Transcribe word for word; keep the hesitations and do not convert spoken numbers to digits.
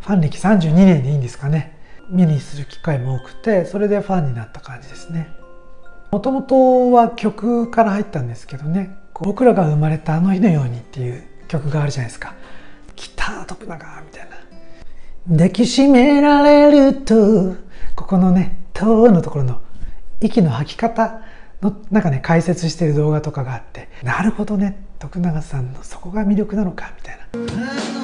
ファン歴さんじゅうにねんでいいんですかね、目にする機会も多くて、それでファンになった感じですね。もともとは曲から入ったんですけどね、僕らが生まれたあの日のようにっていう曲があるじゃないですか。来た徳永みたいな。抱きしめられると、ここのね「と」のところの息の吐き方のなんかね解説してる動画とかがあって、なるほどね、徳永さんのそこが魅力なのかみたいな。